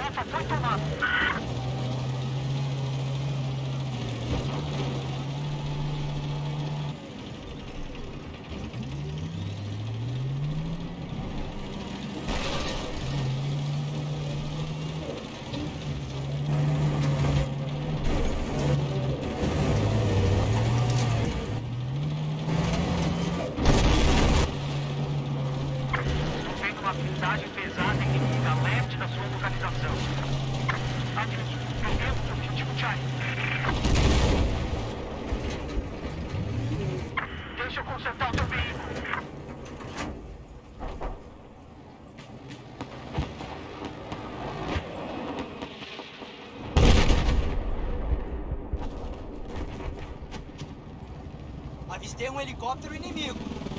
Alfa foi tomado. Uma blindagem pesada inimiga a leste da sua localização. Aviso, perdemos o objetivo Charlie. Deixa eu consertar o seu veículo. Avistei um helicóptero inimigo.